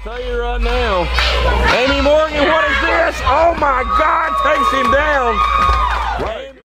Tell you right now. Amy Morgan, what is this? Oh my God, takes him down.